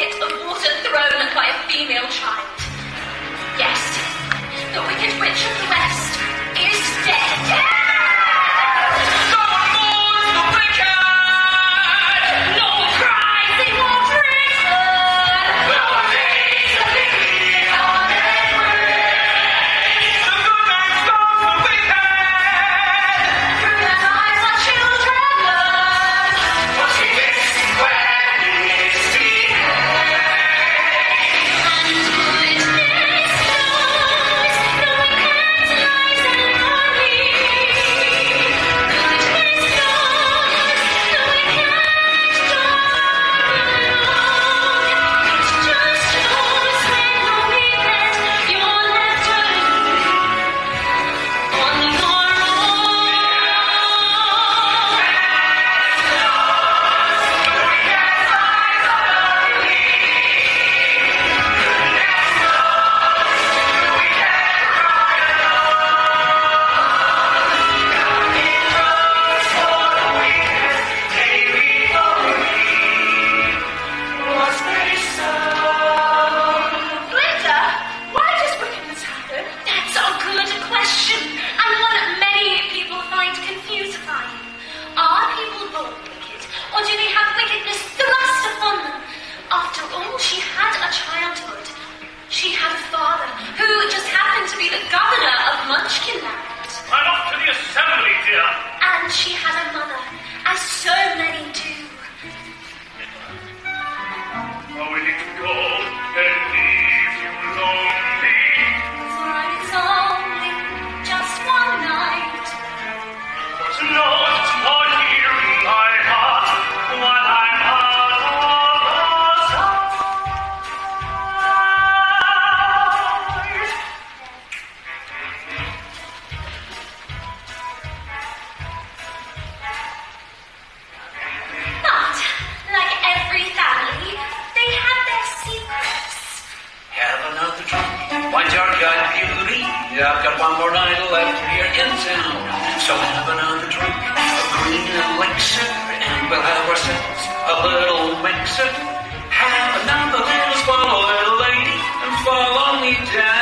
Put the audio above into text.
bucket of water thrown by a female child. Yes, the wicked witch of the West is dead. Someone mourns the wicked! No one cries, they won't return. No one makes a pity on their grave. The good man scorns the wicked! Through their lives our children learn. What he makes when he's behaved. And goodness knows no one cares lies and glory. Goodness knows no one cares dark alone. It just shows when the weekend you're left alone on your own. Glinda, why does wickedness happen? That's a good question, and one that many people find confusifying. Are people born wicked, or do they have wickedness thrust upon them? After all, she had a childhood. She had a father who just happened to be the governor of Munchkinland. I'm off to the assembly, dear. And she had a mother, as so many do. Are we to go and leave you lonely? For it's only just one night. But not for here in my heart, when I'm out of sight. But, like every family, they had their secrets. Have another drink. Why, dark eyed beauty? I've got one more night left here in town. So have another drink, a green elixir, and we'll have ourselves a little mixer. Have another little swallow, little lady, and follow me down.